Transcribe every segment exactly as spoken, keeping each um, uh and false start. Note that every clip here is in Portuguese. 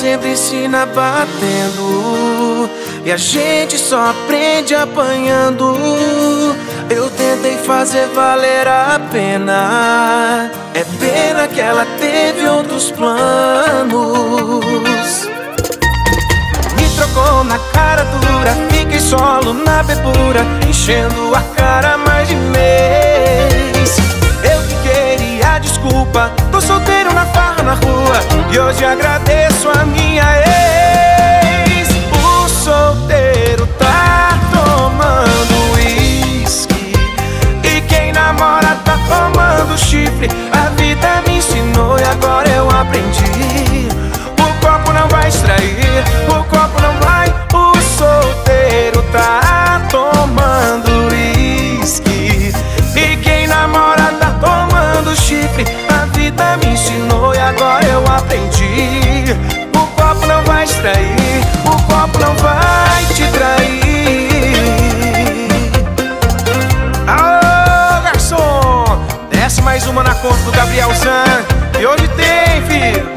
sempre ensina batendo, e a gente só aprende apanhando. Eu tentei fazer valer a pena, é pena que ela teve outros planos. Me trocou na cara dura, fiquei solo na bebura, enchendo a cara mais de mês. Eu que queria desculpa, tô solteiro na farra na rua, e hoje agradeço a minha ex. O solteiro tá tomando uísque, e quem namora tá tomando chifre. A vida me ensinou e agora eu aprendi: o copo não vai extrair, o copo não vai. O solteiro tá tomando uísque, e quem namora tá tomando chifre. A vida me ensinou e agora eu aprendi: o copo não vai extrair, o copo não vai te trair. Alô, garçom, desce mais uma na conta do Gabriel Zan, e hoje tem, filho.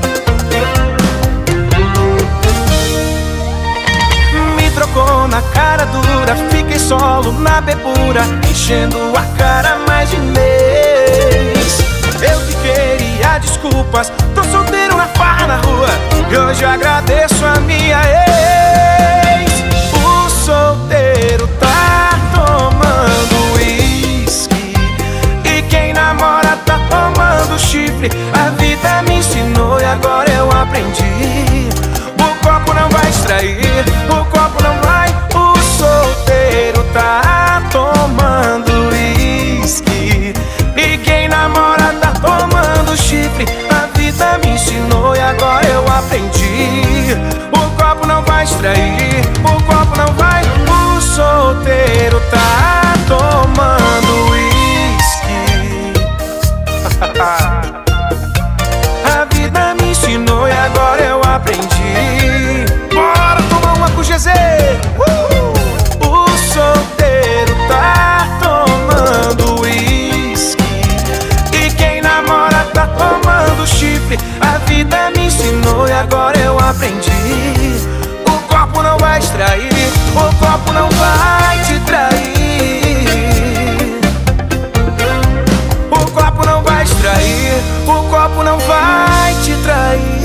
Me trocou na cara dura, fiquei solo na bebura, enchendo a cara mais de mês. Eu que queria desculpas, tô solteiro na farra na rua, e hoje agradeço a minha ex. O solteiro tá tomando uísque, e quem namora tá tomando chifre. A vida me ensinou e agora eu aprendi: o copo não vai extrair, o copo não vai. O solteiro tá tomando uísque, e quem namora tá tomando chifre. A vida me ensinou e agora eu aprendi: o copo não vai extrair, o copo não vai. O solteiro tá tomando uísque. A vida me ensinou e agora eu aprendi. Bora tomar uma com o G Z. uh! O solteiro tá tomando uísque, e quem namora tá tomando chifre. A vida me ensinou e agora eu aprendi: o copo não vai extrair, o copo não vai te trair. O copo não vai extrair, o copo não vai te trair.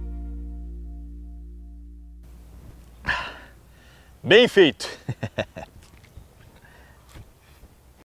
Bem feito!